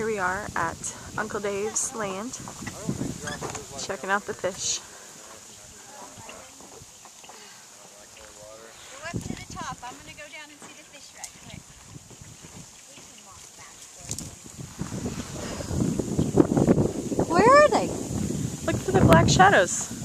we are at Uncle Dave's land, checking out the fish. Go up to the top. I'm going to go down and see the fish right quick. Where are they? Look for the black shadows.